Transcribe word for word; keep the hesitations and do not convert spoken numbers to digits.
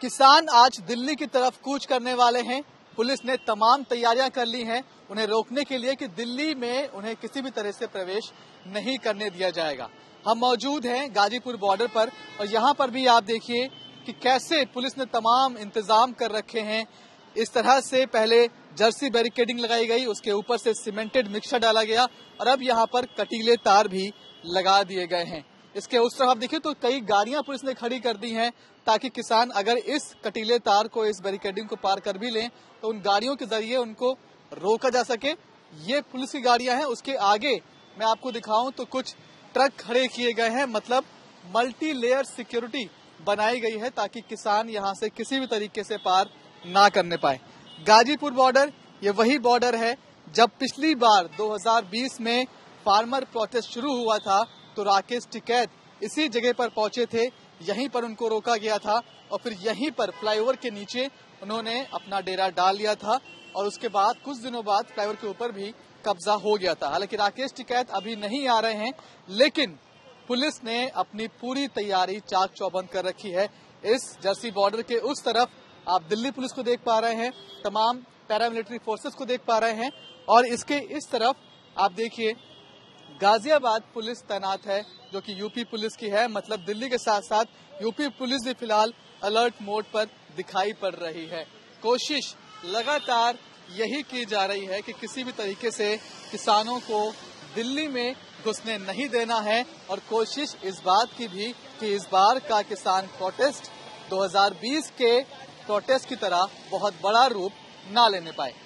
किसान आज दिल्ली की तरफ कूच करने वाले हैं। पुलिस ने तमाम तैयारियां कर ली हैं उन्हें रोकने के लिए कि दिल्ली में उन्हें किसी भी तरह से प्रवेश नहीं करने दिया जाएगा। हम मौजूद हैं गाजीपुर बॉर्डर पर और यहाँ पर भी आप देखिए कि कैसे पुलिस ने तमाम इंतजाम कर रखे हैं। इस तरह से पहले जर्सी बैरिकेडिंग लगाई गई, उसके ऊपर से सीमेंटेड मिक्सचर डाला गया और अब यहाँ पर कटीले तार भी लगा दिए गए हैं। इसके उस तरफ आप देखिए तो कई गाड़ियां पुलिस ने खड़ी कर दी हैं ताकि किसान अगर इस कटीले तार को, इस बैरिकेडिंग को पार कर भी लें तो उन गाड़ियों के जरिए उनको रोका जा सके। ये पुलिस की गाड़ियां हैं। उसके आगे मैं आपको दिखाऊं तो कुछ ट्रक खड़े किए गए हैं, मतलब मल्टी लेयर सिक्योरिटी बनाई गई है ताकि किसान यहाँ से किसी भी तरीके से पार ना करने पाए। गाजीपुर बॉर्डर ये वही बॉर्डर है जब पिछली बार दो हज़ार बीस में फार्मर प्रोटेस्ट शुरू हुआ था तो राकेश टिकैत इसी जगह पर पहुंचे थे, यहीं पर उनको रोका गया था और फिर यहीं पर फ्लाईओवर के नीचे उन्होंने अपना डेरा डाल लिया था और उसके बाद कुछ दिनों बाद फ्लाईओवर के ऊपर भी कब्जा हो गया था। हालांकि राकेश टिकैत अभी नहीं आ रहे हैं, लेकिन पुलिस ने अपनी पूरी तैयारी चाक चौबंद कर रखी है। इस जर्सी बॉर्डर के उस तरफ आप दिल्ली पुलिस को देख पा रहे हैं, तमाम पैरामिलिट्री फोर्सेस को देख पा रहे हैं और इसके इस तरफ आप देखिए गाजियाबाद पुलिस तैनात है जो कि यूपी पुलिस की है। मतलब दिल्ली के साथ साथ यूपी पुलिस भी फिलहाल अलर्ट मोड पर दिखाई पड़ रही है। कोशिश लगातार यही की जा रही है कि किसी भी तरीके से किसानों को दिल्ली में घुसने नहीं देना है और कोशिश इस बात की भी कि इस बार का किसान प्रोटेस्ट दो हज़ार बीस के प्रोटेस्ट की तरह बहुत बड़ा रूप ना लेने पाए।